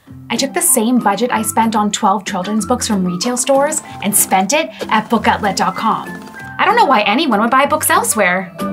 I took the same budget I spent on 12 children's books from retail stores and spent it at bookoutlet.com. I don't know why anyone would buy books elsewhere.